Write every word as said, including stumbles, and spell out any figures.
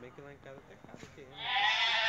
bem que lá em casa até cabe queima.